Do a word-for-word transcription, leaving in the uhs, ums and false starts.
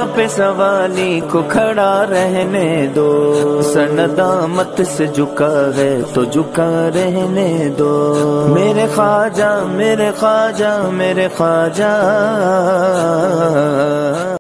पे सवाली को खड़ा रहने दो, सनदामत से झुका है तो झुका रहने दो। मेरे ख्वाजा मेरे ख्वाजा मेरे ख्वाजा।